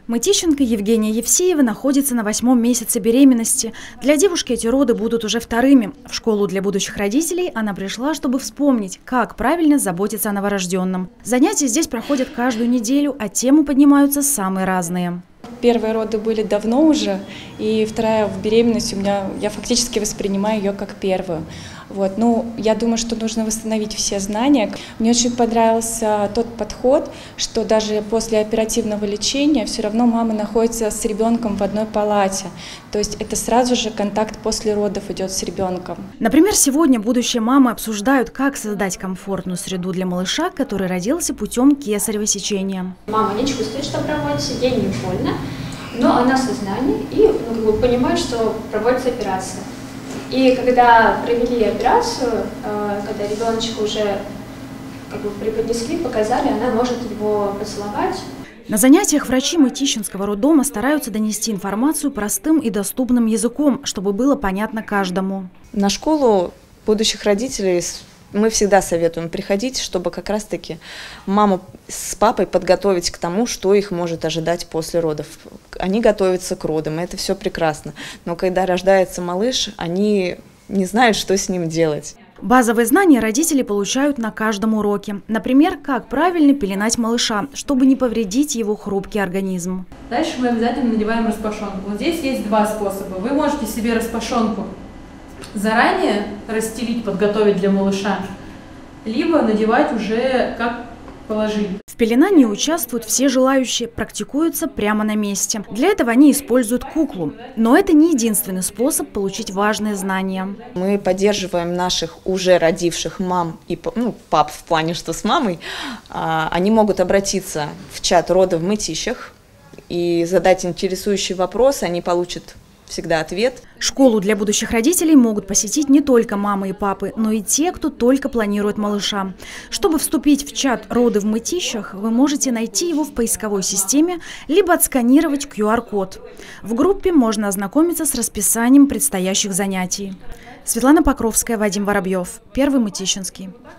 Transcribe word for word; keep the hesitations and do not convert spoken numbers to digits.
Мытищенко Евгения Евсеева находится на восьмом месяце беременности. Для девушки эти роды будут уже вторыми. В школу для будущих родителей она пришла, чтобы вспомнить, как правильно заботиться о новорожденном. Занятия здесь проходят каждую неделю, а темы поднимаются самые разные. Первые роды были давно уже, и вторая в беременности у меня, я фактически воспринимаю ее как первую. Вот. Ну, я думаю, что нужно восстановить все знания. Мне очень понравился тот подход, что даже после оперативного лечения все равно мама находится с ребенком в одной палате. То есть это сразу же контакт после родов идет с ребенком. Например, сегодня будущие мамы обсуждают, как создать комфортную среду для малыша, который родился путем кесарево сечения. Мама не чувствует, что проводится, ей не больно, но она в сознании и ну, как бы понимает, что проводится операция. И когда провели операцию, когда ребеночка уже как бы преподнесли, показали, она может его поцеловать. На занятиях врачи Мытищенского роддома стараются донести информацию простым и доступным языком, чтобы было понятно каждому. На школу будущих родителей мы всегда советуем приходить, чтобы как раз-таки маму с папой подготовить к тому, что их может ожидать после родов. Они готовятся к родам, и это все прекрасно. Но когда рождается малыш, они не знают, что с ним делать. Базовые знания родители получают на каждом уроке. Например, как правильно пеленать малыша, чтобы не повредить его хрупкий организм. Дальше мы обязательно надеваем распашонку. Вот здесь есть два способа. Вы можете себе распашонку заранее расстелить, подготовить для малыша, либо надевать уже как положили. В пеленании участвуют все желающие, практикуются прямо на месте. Для этого они используют куклу. Но это не единственный способ получить важные знания. Мы поддерживаем наших уже родивших мам и ну, пап в плане, что с мамой. Они могут обратиться в чат рода в Мытищах и задать интересующий вопрос, они получат всегда ответ. Школу для будущих родителей могут посетить не только мамы и папы, но и те, кто только планирует малыша. Чтобы вступить в чат «Роды в Мытищах», вы можете найти его в поисковой системе, либо отсканировать ку ар код. В группе можно ознакомиться с расписанием предстоящих занятий. Светлана Покровская, Вадим Воробьев, Первый Мытищенский.